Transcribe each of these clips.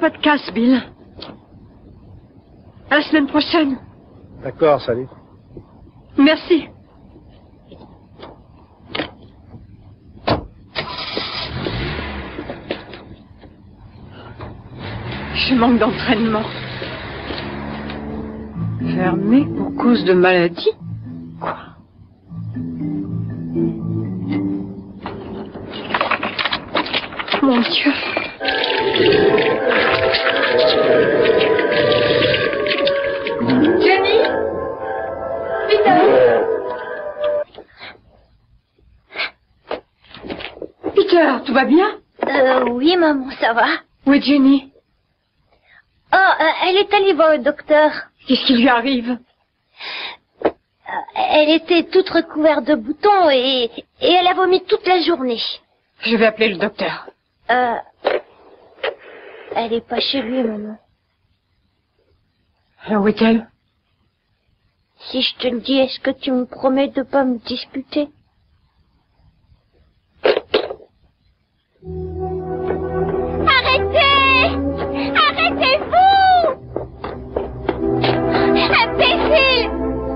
pas de casse, Bill. À la semaine prochaine. D'accord, salut. Merci. Je manque d'entraînement. Fermé pour cause de maladie? Quoi? Mon Dieu. Jenny? Peter? Peter, tout va bien? Oui, maman, ça va. Où est Jenny? Oh, elle est allée voir le docteur. Qu'est-ce qui lui arrive? Elle était toute recouverte de boutons et elle a vomi toute la journée. Je vais appeler le docteur. Elle est pas chez lui, maman. Alors, où est-elle? Si je te le dis, est-ce que tu me promets de pas me disputer? Arrêtez! Arrêtez-vous! Imbécile!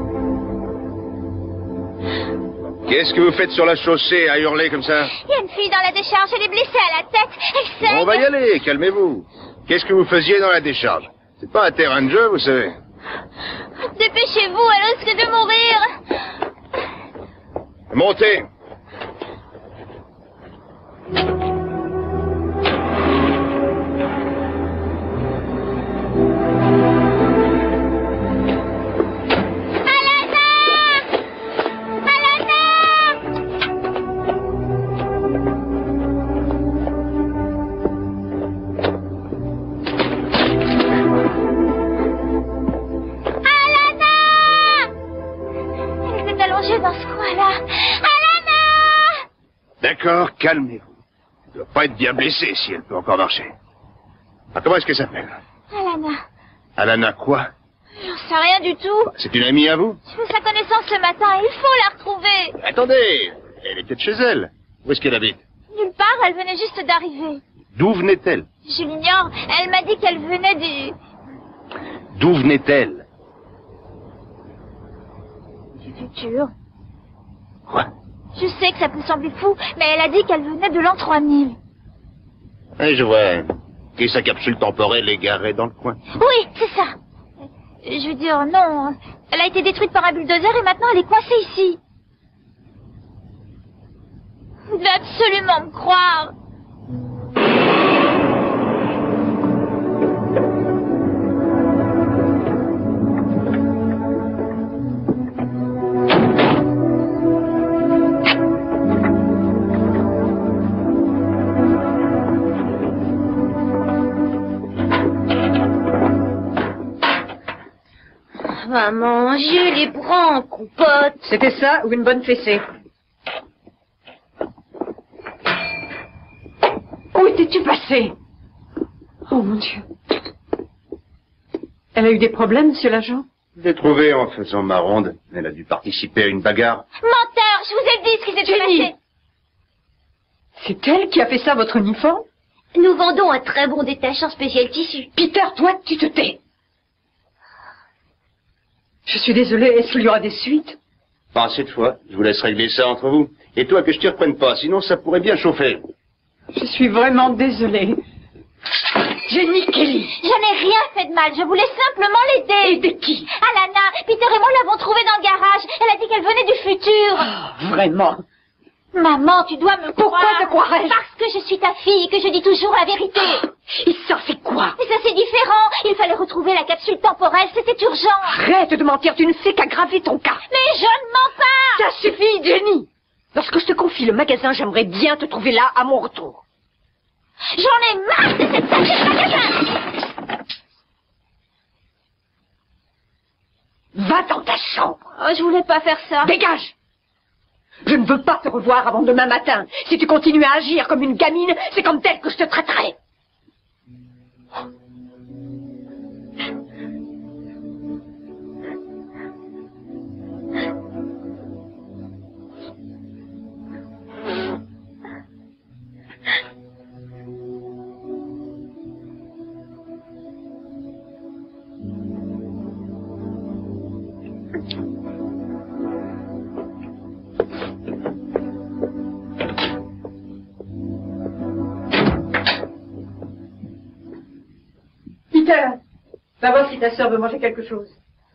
Qu'est-ce que vous faites sur la chaussée à hurler comme ça? Il y a une fille dans la décharge, elle est blessée à la tête, elle saigne. On va y aller, calmez-vous. Qu'est-ce que vous faisiez dans la décharge? C'est pas un terrain de jeu, vous savez. Dépêchez-vous, elle risque de mourir. Montez. D'accord, calmez-vous. Elle ne doit pas être bien blessée si elle peut encore marcher. Ah, comment est-ce qu'elle s'appelle? Alana. Alana quoi? J'en sais rien du tout. C'est une amie à vous? J'ai fait sa connaissance ce matin, il faut la retrouver. Attendez, elle est peut-être chez elle. Où est-ce qu'elle habite? Nulle part, elle venait juste d'arriver. D'où venait-elle? Je l'ignore, elle m'a dit qu'elle venait du... D'où venait-elle? Du futur. Quoi? Je sais que ça peut sembler fou, mais elle a dit qu'elle venait de l'an 3000. Eh, je vois. Et sa capsule temporelle est garée dans le coin. Oui, c'est ça. Je veux dire, non. Elle a été détruite par un bulldozer et maintenant elle est coincée ici. Vous devez absolument me croire. Maman, j'ai les bras en compote. C'était ça ou une bonne fessée? Où étais-tu passé? Oh mon Dieu. Elle a eu des problèmes, monsieur l'agent? Je l'ai trouvée en faisant ma ronde. Elle a dû participer à une bagarre. Menteur, je vous ai dit ce qui s'est passé. C'est elle qui a fait ça, votre uniforme? Nous vendons un très bon détachant spécial tissu. Peter, toi, tu te tais. Je suis désolée, est-ce qu'il y aura des suites? Pas cette fois. Je vous laisse régler ça entre vous. Et toi, que je t'y reprenne pas, sinon ça pourrait bien chauffer. Je suis vraiment désolée. Jenny Kelly. Je n'ai rien fait de mal, je voulais simplement l'aider. Aider qui? Alana, Peter et moi l'avons trouvée dans le garage. Elle a dit qu'elle venait du futur. Oh, vraiment? Maman, tu dois me croire. Pourquoi te croirais-je? Parce que je suis ta fille, que je dis toujours la vérité. Et ça, c'est quoi? Mais ça, c'est différent. Il fallait retrouver la capsule temporelle, c'était urgent. Arrête de mentir, tu ne fais qu'aggraver ton cas. Mais je ne mens pas. Ça suffit, Jenny. Lorsque je te confie le magasin, j'aimerais bien te trouver là à mon retour. J'en ai marre de cette sacrée magasin. Va dans ta chambre. Oh, je voulais pas faire ça. Dégage. Je ne veux pas te revoir avant demain matin. Si tu continues à agir comme une gamine, c'est comme telle que je te traiterai. Va voir si ta sœur veut manger quelque chose.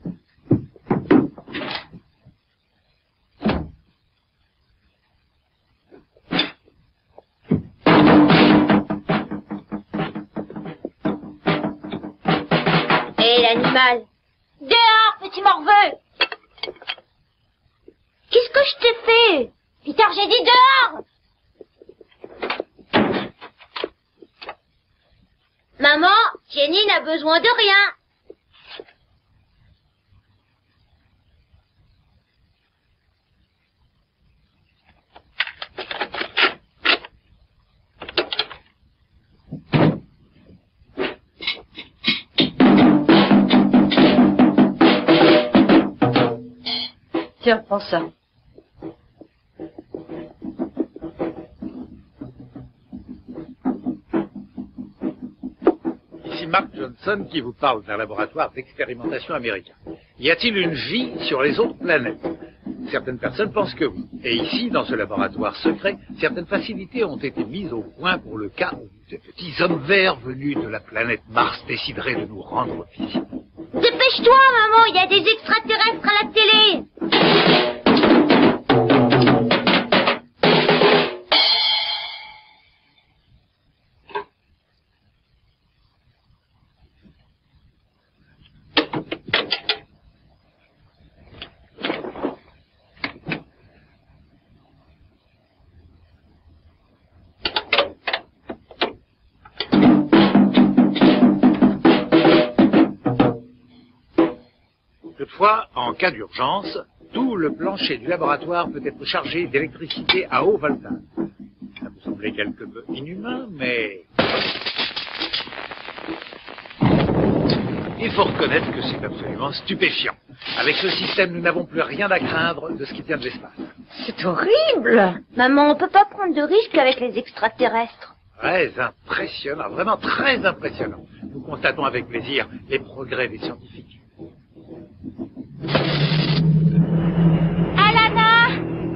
Hé, l'animal! Dehors, petit morveux! Qu'est-ce que je t'ai fait? Peter, j'ai dit dehors! Maman, Jenny n'a besoin de rien. Tiens, prends ça. Ici Mark Johnson qui vous parle d'un laboratoire d'expérimentation américain. Y a-t-il une vie sur les autres planètes? Certaines personnes pensent que oui. Et ici, dans ce laboratoire secret, certaines facilités ont été mises au point pour le cas où de petits hommes verts venus de la planète Mars décideraient de nous rendre visite. Dépêche-toi, maman, il y a des extraterrestres à la télé. Toutefois, en cas d'urgence, tout le plancher du laboratoire peut être chargé d'électricité à haut voltage. Ça peut sembler quelque peu inhumain, mais il faut reconnaître que c'est absolument stupéfiant. Avec ce système, nous n'avons plus rien à craindre de ce qui vient de l'espace. C'est horrible. Maman, on peut pas prendre de risques avec les extraterrestres. Très impressionnant, vraiment très impressionnant. Nous constatons avec plaisir les progrès des scientifiques. Alana!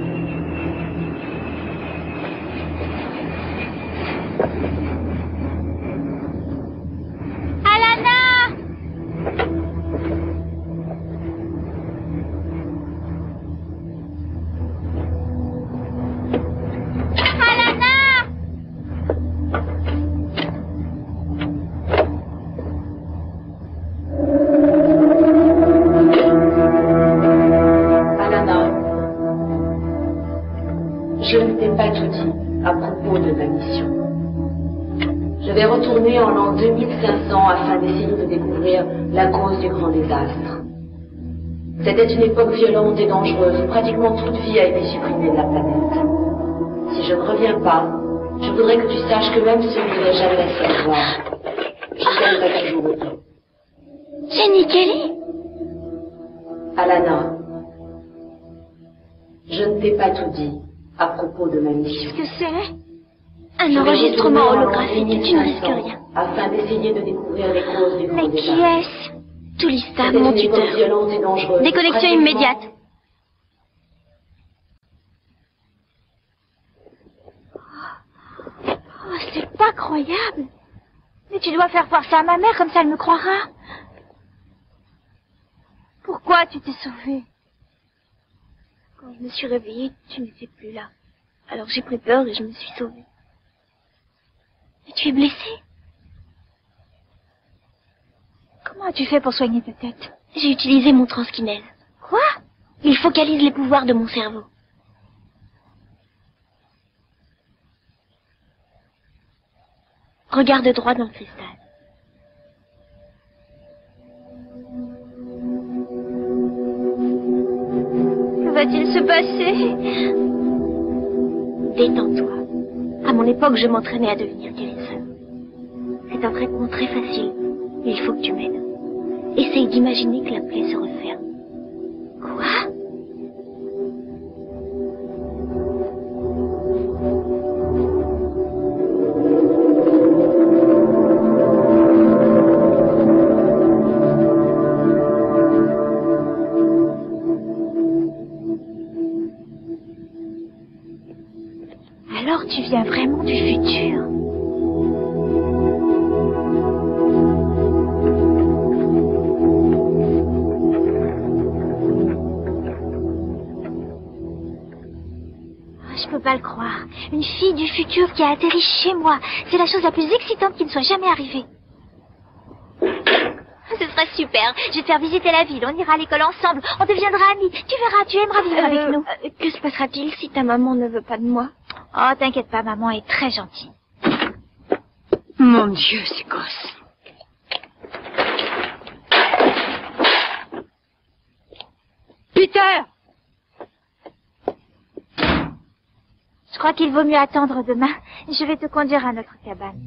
Alana! Alana! Je ne t'ai pas tout dit à propos de ma mission. Je vais retourner en l'an 2500 afin d'essayer de découvrir la cause du grand désastre. C'était une époque violente et dangereuse où pratiquement toute vie a été supprimée de la planète. Si je ne reviens pas, je voudrais que tu saches que même si je ne voudrais jamais la savoir, je t'aimerai toujours autant. Jenny Kelly? Alana, je ne t'ai pas tout dit à propos de ma mission. Qu'est-ce que c'est? Un enregistrement holographique, tu ne risques rien. Afin d'essayer de découvrir les causes du grand Mais qui désastre. est-ce? Tulista, C'était mon une époque tuteur. violente et dangereuse. Déconnexion Pratiquement- immédiate. Oh, c'est pas croyable. Mais tu dois faire voir ça à ma mère, comme ça elle me croira. Pourquoi tu t'es sauvée? Quand je me suis réveillée, tu n'étais plus là. Alors j'ai pris peur et je me suis sauvée. Et tu es blessée? Comment as-tu fait pour soigner ta tête? J'ai utilisé mon transkinèse. Quoi? Il focalise les pouvoirs de mon cerveau. Regarde droit dans le cristal. Que va-t-il se passer? Détends-toi. À mon époque, je m'entraînais à devenir guérisseur. C'est un traitement très facile, mais il faut que tu m'aides. Essaye d'imaginer que la plaie se referme. Quoi? Alors tu viens vraiment du futur? Une fille du futur qui a atterri chez moi. C'est la chose la plus excitante qui me soit jamais arrivée. Ce sera super. Je vais te faire visiter la ville. On ira à l'école ensemble. On deviendra amis. Tu verras, tu aimeras vivre avec nous. Que se passera-t-il si ta maman ne veut pas de moi? Oh, t'inquiète pas, maman est très gentille. Mon Dieu, ces gosses. Peter! Je crois qu'il vaut mieux attendre demain. Je vais te conduire à notre cabane.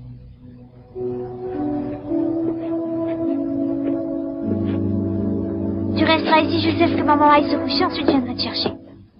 Tu resteras ici jusqu'à ce que maman aille se coucher, ensuite je viendrai te chercher.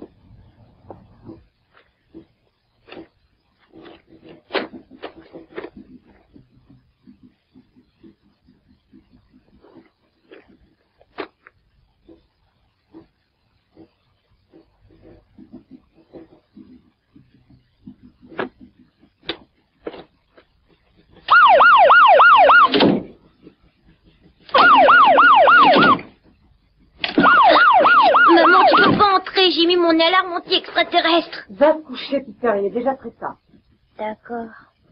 Maman, tu peux pas entrer, j'ai mis mon alarme anti-extraterrestre. Va te coucher, Peter, il est déjà très tard. D'accord.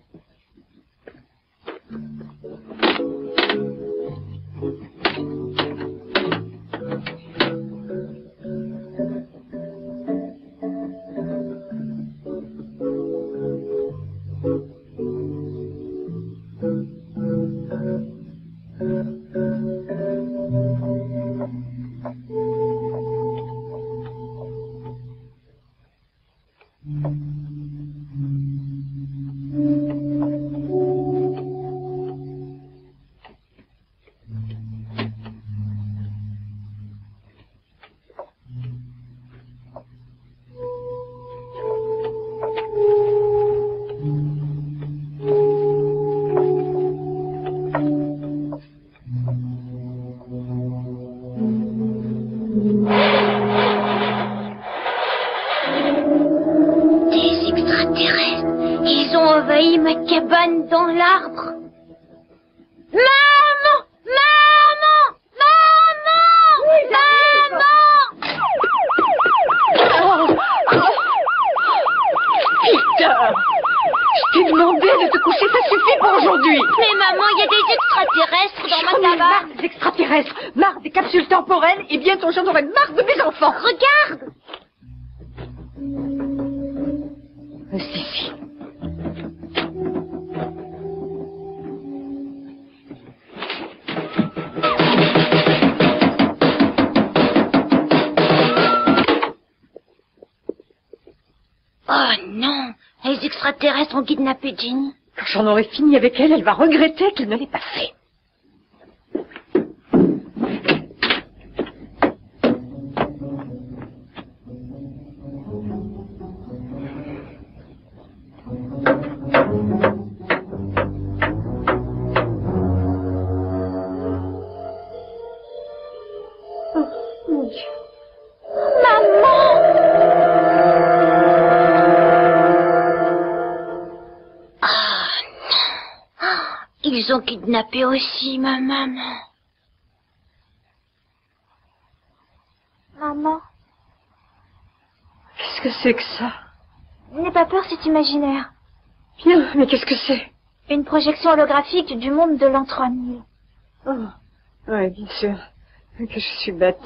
Ils ont envahi ma cabane dans l'arbre. Maman! Maman! Maman! Oui, Maman! Peter! Je t'ai demandé de te coucher, ça suffit pour aujourd'hui. Mais maman, il y a des extraterrestres dans ma J'en ai marre cabane. des extraterrestres, marre des capsules temporelles, et bientôt j'en aurai marre de mes enfants. Regarde! Si. Oh non! Les extraterrestres ont kidnappé Jenny. Quand j'en aurai fini avec elle, elle va regretter qu'elle ne l'ait pas fait. Oh, mon Dieu. Ils ont kidnappé aussi ma maman. Maman, Qu'est-ce que c'est que ça? n'aie pas peur, c'est imaginaire. Bien, mais qu'est-ce que c'est? Une projection holographique du monde de l'an 3000. Oh, oui, bien sûr. Que je suis bête.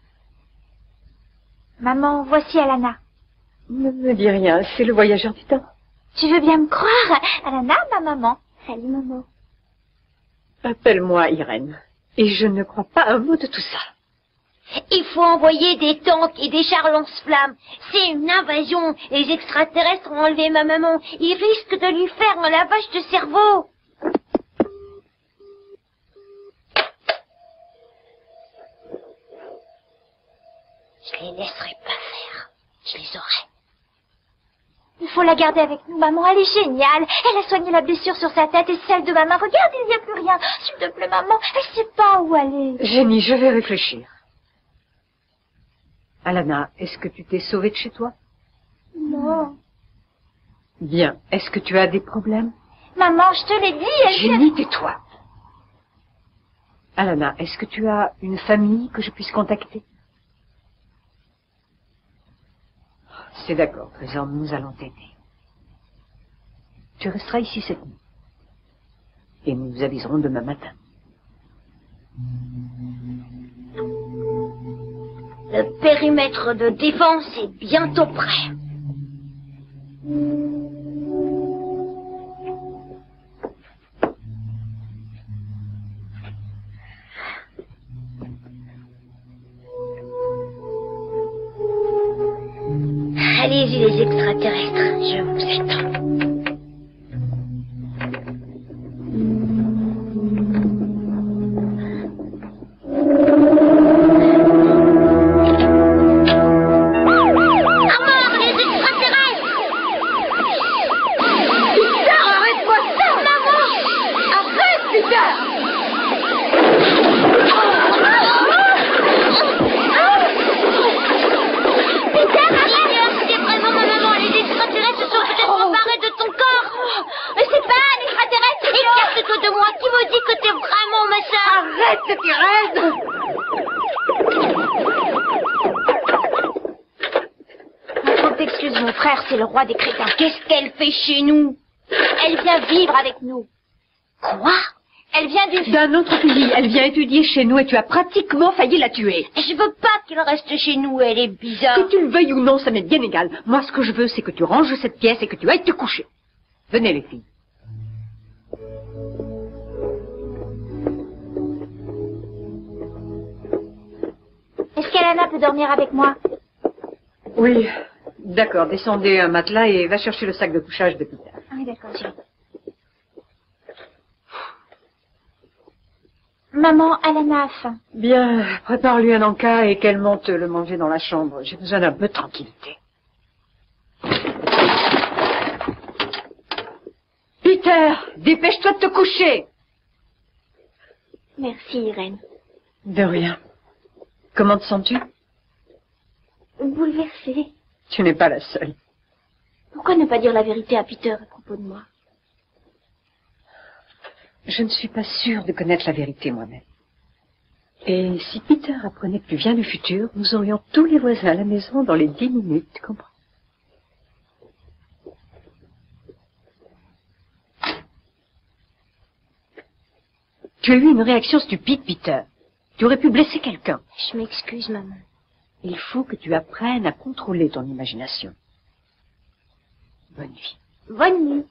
Maman, voici Alana. Ne me dis rien, c'est le voyageur du temps. Tu veux bien me croire? Alana, ma maman. Salut, maman. Appelle-moi Irène. Et je ne crois pas un mot de tout ça. Il faut envoyer des tanks et des chars lance-flammes. C'est une invasion. Les extraterrestres ont enlevé ma maman. Ils risquent de lui faire un lavage de cerveau. Je les laisserai pas faire. Je les aurai. Il faut la garder avec nous, maman. Elle est géniale. Elle a soigné la blessure sur sa tête et celle de maman. Regarde, il n'y a plus rien. S'il te plaît, maman. Elle sait pas où aller. Jenny, je vais réfléchir. Alana, est-ce que tu t'es sauvée de chez toi? Non. Bien. Est-ce que tu as des problèmes? Maman, je te l'ai dit. Elle Jenny, tais-toi. Alana, est-ce que tu as une famille que je puisse contacter? C'est d'accord, Trésor, nous allons t'aider. Tu resteras ici cette nuit. Et nous vous aviserons demain matin. Le périmètre de défense est bientôt prêt. Allez-y les extraterrestres, je vous attends. Excuse mon frère, c'est le roi des crétins. Qu'est-ce qu'elle fait chez nous? Elle vient vivre avec nous. Quoi? Elle vient d'un autre pays. Elle vient étudier chez nous et tu as pratiquement failli la tuer. Je veux pas qu'elle reste chez nous, elle est bizarre. Que tu le veuilles ou non, ça m'est bien égal. Moi, ce que je veux, c'est que tu ranges cette pièce et que tu ailles te coucher. Venez, les filles. Est-ce qu'Alana peut dormir avec moi? Oui. D'accord, descendez un matelas et va chercher le sac de couchage de Peter. Ah oui, d'accord, j'ai... Maman, Alana a faim. Bien, prépare-lui un encas et qu'elle monte le manger dans la chambre. J'ai besoin d'un peu de tranquillité. Peter, dépêche-toi de te coucher. Merci, Irène. De rien. Comment te sens-tu? Bouleversée. Tu n'es pas la seule. Pourquoi ne pas dire la vérité à Peter à propos de moi? Je ne suis pas sûre de connaître la vérité moi-même. Et si Peter apprenait que tu viens du futur, nous aurions tous les voisins à la maison dans les 10 minutes, tu comprends? Tu as eu une réaction stupide, Peter. Tu aurais pu blesser quelqu'un. Je m'excuse, maman. Il faut que tu apprennes à contrôler ton imagination. Bonne nuit. Bonne nuit.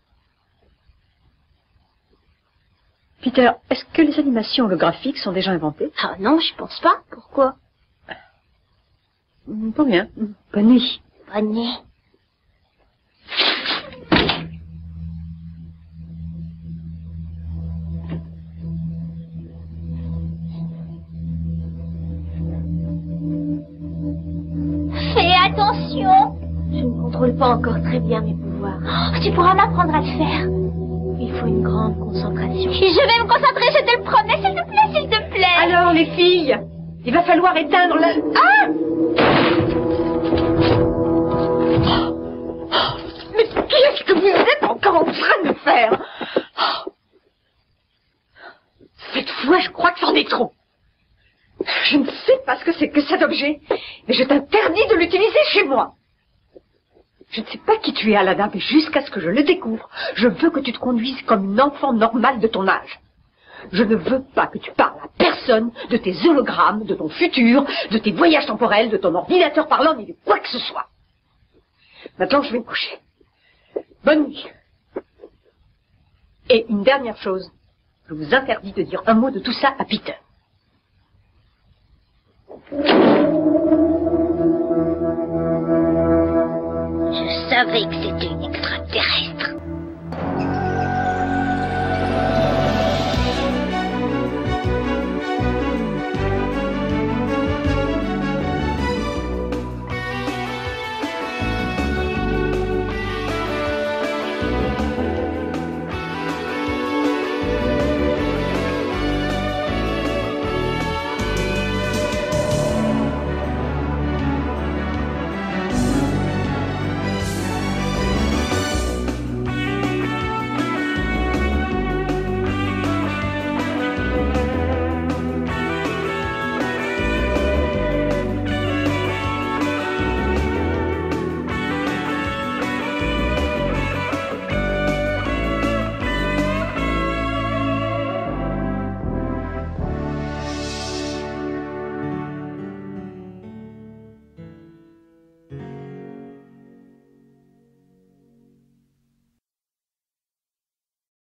Peter, est-ce que les animations holographiques sont déjà inventées? Ah non, je pense pas. Pourquoi? Pour rien. Bonne nuit. Bonne nuit. Fais attention. Je ne contrôle pas encore très bien mes pouvoirs. Oh, tu pourras m'apprendre à le faire. Il faut une grande concentration. Je vais me concentrer, je te le promets, s'il te plaît, s'il te plaît. Alors, les filles, il va falloir éteindre la... Ah! Mais qu'est-ce que vous êtes encore en train de faire? Cette fois, je crois que c'en est trop. Je ne sais pas ce que c'est que cet objet, mais je t'interdis de l'utiliser chez moi. Je ne sais pas qui tu es, Alana, mais jusqu'à ce que je le découvre, je veux que tu te conduises comme une enfant normale de ton âge. Je ne veux pas que tu parles à personne de tes hologrammes, de ton futur, de tes voyages temporels, de ton ordinateur parlant, ni de quoi que ce soit. Maintenant, je vais me coucher. Bonne nuit. Et une dernière chose, je vous interdis de dire un mot de tout ça à Peter. Je savais que c'était une extraterrestre.